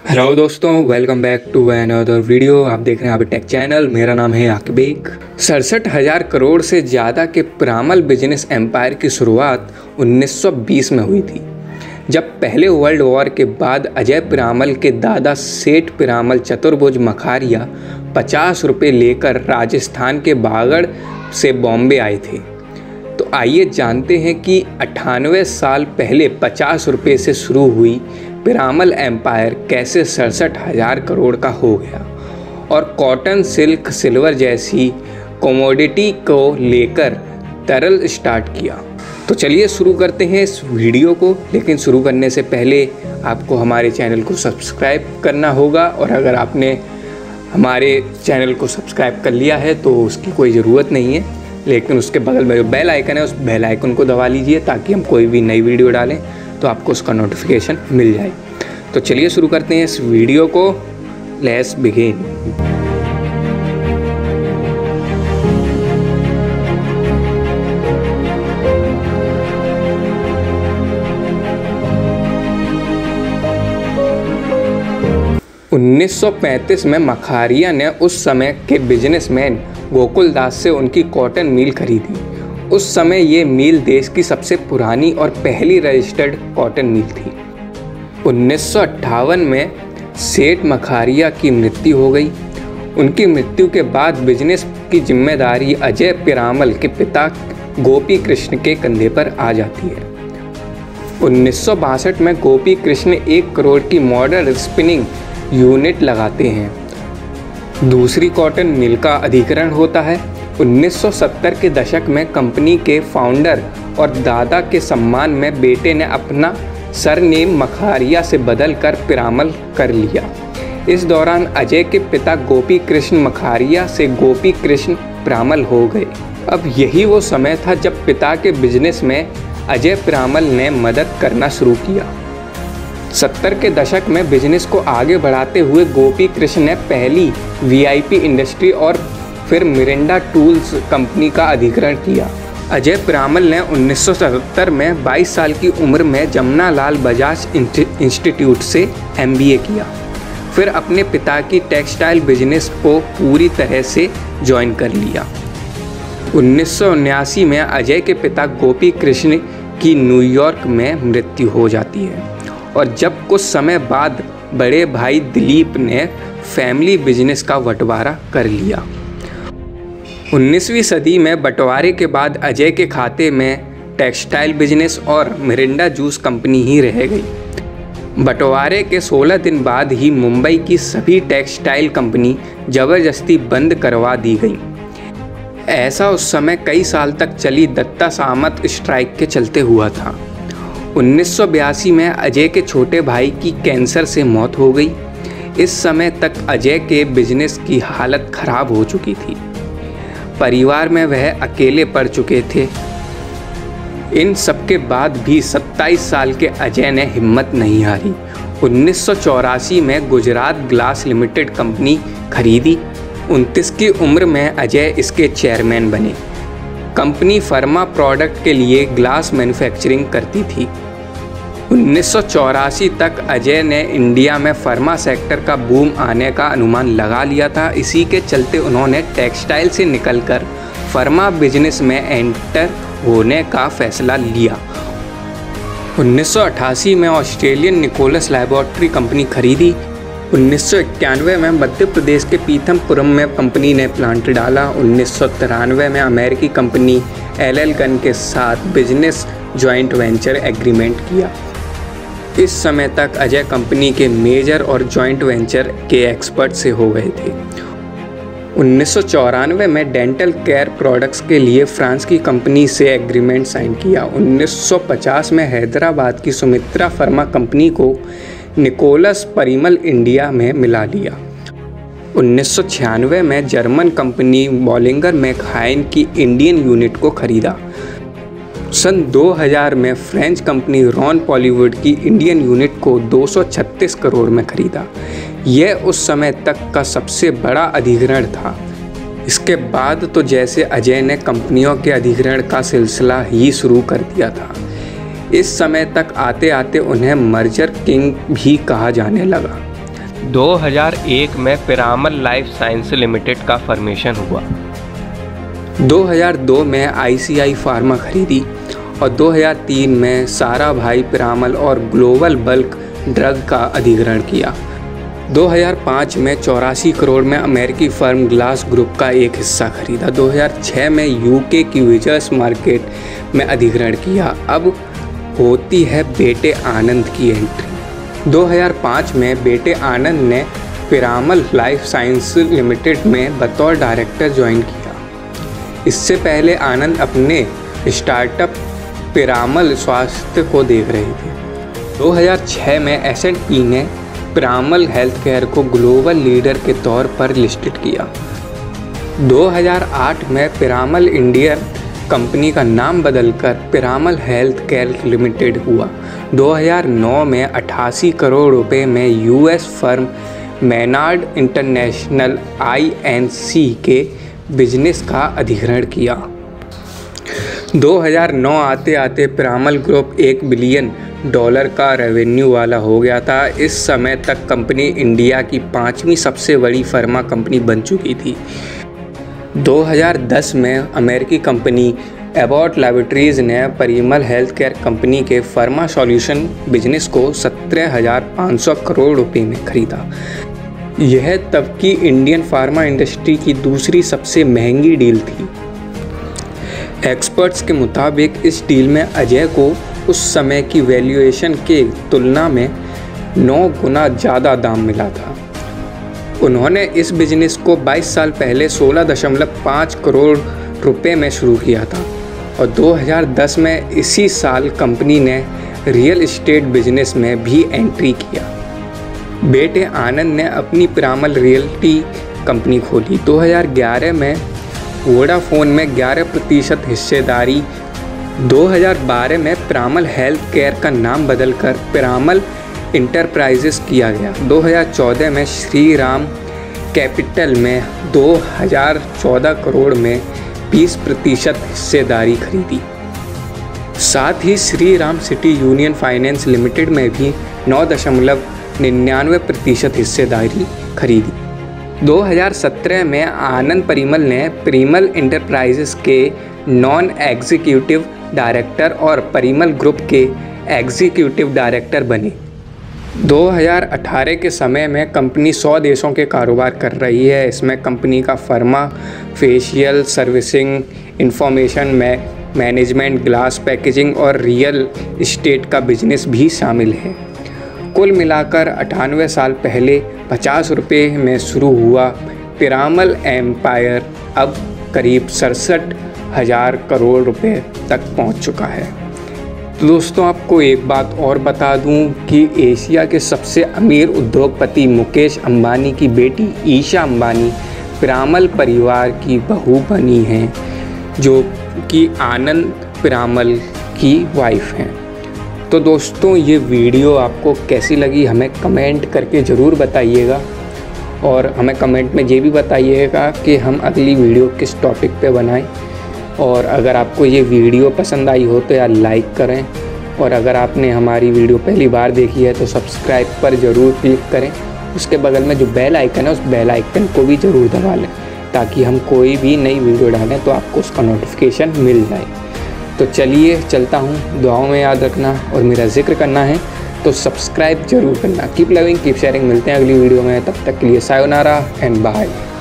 Hello दोस्तों, welcome back to another video. आप देख रहे हैं अभी टेक चैनल। मेरा नाम है आकिब। 67,000 करोड़ से ज़्यादा के पिरामल बिजनेस एम्पायर की शुरुआत 1920 में हुई थी, जब पहले वर्ल्ड वॉर के बाद अजय पिरामल के दादा सेठ पिरामल चतुर्भुज मखारिया 50 रुपये लेकर राजस्थान के बागड़ से बॉम्बे आए थे। तो आइए जानते हैं कि 98 साल पहले 50 रुपये से शुरू हुई पिरामल एम्पायर कैसे 67,000 करोड़ का हो गया और कॉटन, सिल्क, सिल्वर जैसी कमोडिटी को लेकर तरल स्टार्ट किया। तो चलिए शुरू करते हैं इस वीडियो को। लेकिन शुरू करने से पहले आपको हमारे चैनल को सब्सक्राइब करना होगा, और अगर आपने हमारे चैनल को सब्सक्राइब कर लिया है तो उसकी कोई ज़रूरत नहीं है, लेकिन उसके बगल में जो बेल आइकन है उस बेल आइकन को दबा लीजिए ताकि हम कोई भी नई वीडियो डालें तो आपको उसका नोटिफिकेशन मिल जाए। तो चलिए शुरू करते हैं इस वीडियो को। Let's begin. (1935) में मखारिया ने उस समय के बिजनेसमैन गोकुलदास से उनकी कॉटन मिल खरीदी। उस समय ये मिल देश की सबसे पुरानी और पहली रजिस्टर्ड कॉटन मिल थी। 1958 में सेठ मखारिया की मृत्यु हो गई। उनकी मृत्यु के बाद बिजनेस की जिम्मेदारी अजय पिरामल के पिता गोपी कृष्ण के कंधे पर आ जाती है। 1962 में गोपी कृष्ण 1 करोड़ की मॉडर्न स्पिनिंग यूनिट लगाते हैं। दूसरी कॉटन मिल का अधिग्रहण होता है। 1970 के दशक में कंपनी के फाउंडर और दादा के सम्मान में बेटे ने अपना सरनेम मखारिया से बदलकर पिरामल कर लिया। इस दौरान अजय के पिता गोपी कृष्ण मखारिया से गोपी कृष्ण पिरामल हो गए। अब यही वो समय था जब पिता के बिजनेस में अजय पिरामल ने मदद करना शुरू किया। 70 के दशक में बिजनेस को आगे बढ़ाते हुए गोपी कृष्ण ने पहली वीआईपी इंडस्ट्री और फिर मिरिंडा टूल्स कंपनी का अधिग्रहण किया। अजय पिरामल ने 1977 में 22 साल की उम्र में जमनालाल बजाज इंस्टीट्यूट से MBA किया। फिर अपने पिता की टेक्सटाइल बिजनेस को पूरी तरह से ज्वाइन कर लिया। 1979 में अजय के पिता गोपी कृष्ण की न्यूयॉर्क में मृत्यु हो जाती है, और जब कुछ समय बाद बड़े भाई दिलीप ने फैमिली बिजनेस का बंटवारा कर लिया। 19वीं सदी में बंटवारे के बाद अजय के खाते में टेक्सटाइल बिजनेस और मिरिंडा जूस कंपनी ही रह गई। बंटवारे के 16 दिन बाद ही मुंबई की सभी टेक्सटाइल कंपनी जबरदस्ती बंद करवा दी गई। ऐसा उस समय कई साल तक चली दत्ता सामंत स्ट्राइक के चलते हुआ था। 1982 में अजय के छोटे भाई की कैंसर से मौत हो गई। इस समय तक अजय के बिजनेस की हालत खराब हो चुकी थी। परिवार में वह अकेले पड़ चुके थे। इन सब के बाद भी 27 साल के अजय ने हिम्मत नहीं हारी। 1984 में गुजरात ग्लास लिमिटेड कंपनी खरीदी। 29 की उम्र में अजय इसके चेयरमैन बने। कंपनी फार्मा प्रोडक्ट के लिए ग्लास मैन्युफैक्चरिंग करती थी। 1984 तक अजय ने इंडिया में फार्मा सेक्टर का बूम आने का अनुमान लगा लिया था। इसी के चलते उन्होंने टेक्सटाइल से निकलकर फार्मा बिजनेस में एंटर होने का फैसला लिया। 1988 में ऑस्ट्रेलियन निकोलस लैबोरेटरी कंपनी खरीदी। 1991 में मध्य प्रदेश के पीथमपुरम में कंपनी ने प्लांट डाला। 1993 में अमेरिकी कंपनी LL गन के साथ बिजनेस जॉइंट वेंचर एग्रीमेंट किया। इस समय तक अजय कंपनी के मेजर और जॉइंट वेंचर के एक्सपर्ट से हो गए थे। 1994 में डेंटल केयर प्रोडक्ट्स के लिए फ्रांस की कंपनी से एग्रीमेंट साइन किया। 1950 में हैदराबाद की सुमित्रा फार्मा कंपनी को निकोलस परिमल इंडिया में मिला लिया। 1996 में जर्मन कंपनी बॉलिंगर मैकहाइन की इंडियन यूनिट को खरीदा। सन 2000 में फ्रेंच कंपनी रॉन पॉलीवुड की इंडियन यूनिट को 236 करोड़ में खरीदा। यह उस समय तक का सबसे बड़ा अधिग्रहण था। इसके बाद तो जैसे अजय ने कंपनियों के अधिग्रहण का सिलसिला ही शुरू कर दिया था। इस समय तक आते आते उन्हें मर्जर किंग भी कहा जाने लगा। 2001 में पिरामल लाइफ साइंस लिमिटेड का फॉर्मेशन हुआ। 2002 में आईसीआई फार्मा खरीदी और 2003 में साराभाई पिरामल और ग्लोबल बल्क ड्रग का अधिग्रहण किया। 2005 में 84 करोड़ में अमेरिकी फर्म ग्लास ग्रुप का एक हिस्सा खरीदा। 2006 में यूके की विजर्स मार्केट में अधिग्रहण किया। अब होती है बेटे आनंद की एंट्री। 2005 में बेटे आनंद ने पिरामल लाइफ साइंस लिमिटेड में बतौर डायरेक्टर ज्वाइन किया। इससे पहले आनंद अपने स्टार्टअप पिरामल स्वास्थ्य को देख रहे थे। 2006 में S&P ने पिरामल हेल्थ केयर को ग्लोबल लीडर के तौर पर लिस्टेड किया। 2008 में पिरामल इंडिया कंपनी का नाम बदलकर पिरामल हेल्थ केयर लिमिटेड हुआ। 2009 में 88 करोड़ रुपए में US firm Minrad international INC के बिजनेस का अधिग्रहण किया। 2009 आते आते पिरामल ग्रुप $1 बिलियन का रेवेन्यू वाला हो गया था। इस समय तक कंपनी इंडिया की 5वीं सबसे बड़ी फार्मा कंपनी बन चुकी थी। 2010 में अमेरिकी कंपनी एबॉट लैबोरेटरीज ने पिरामल हेल्थ केयर कंपनी के फार्मा सॉल्यूशन बिजनेस को 17,500 करोड़ रुपए में खरीदा। यह तब की इंडियन फार्मा इंडस्ट्री की दूसरी सबसे महंगी डील थी। एक्सपर्ट्स के मुताबिक इस डील में अजय को उस समय की वैल्यूएशन के तुलना में 9 गुना ज़्यादा दाम मिला था। उन्होंने इस बिजनेस को 22 साल पहले 16.5 करोड़ रुपए में शुरू किया था और 2010 में इसी साल कंपनी ने रियल एस्टेट बिजनेस में भी एंट्री किया। बेटे आनंद ने अपनी पिरामल रियल्टी कंपनी खोली। 2011 में वोडाफोन में 11% हिस्सेदारी। 2012 में पिरामल हेल्थ केयर का नाम बदलकर पिरामल इंटरप्राइजेस किया गया। 2014 में श्री राम कैपिटल में 2014 करोड़ में 20% हिस्सेदारी खरीदी। साथ ही Shri Ram city union finance limited में भी 9.99% हिस्सेदारी खरीदी। 2017 में आनंद पिरामल ने पिरामल इंटरप्राइजेस के नॉन एग्जीक्यूटिव डायरेक्टर और पिरामल ग्रुप के एग्जीक्यूटिव डायरेक्टर बने। 2018 के समय में कंपनी 100 देशों के कारोबार कर रही है। इसमें कंपनी का pharma, financial, servicing, information management, glass packaging और रियल एस्टेट का बिजनेस भी शामिल है। कुल मिलाकर 98 साल पहले 50 रुपये में शुरू हुआ पिरामल एम्पायर अब करीब 67,000 करोड़ रुपए तक पहुंच चुका है। तो दोस्तों, आपको एक बात और बता दूं कि एशिया के सबसे अमीर उद्योगपति मुकेश अंबानी की बेटी ईशा अंबानी पिरामल परिवार की बहू बनी हैं, जो कि आनंद पिरामल की वाइफ हैं। तो दोस्तों, ये वीडियो आपको कैसी लगी हमें कमेंट करके ज़रूर बताइएगा और हमें कमेंट में ये भी बताइएगा कि हम अगली वीडियो किस टॉपिक पे बनाएं। और अगर आपको ये वीडियो पसंद आई हो तो यार लाइक करें, और अगर आपने हमारी वीडियो पहली बार देखी है तो सब्सक्राइब पर ज़रूर क्लिक करें। उसके बगल में जो बेल आइकन है उस बेल आइकन को भी ज़रूर दबा लें, ताकि हम कोई भी नई वीडियो डालें तो आपको उसका नोटिफिकेशन मिल जाए। तो चलिए चलता हूँ, दुआओं में याद रखना और मेरा जिक्र करना है तो सब्सक्राइब जरूर करना। Keep loving, keep sharing. मिलते हैं अगली वीडियो में, तब तक के लिए सायोनारा एंड बाय।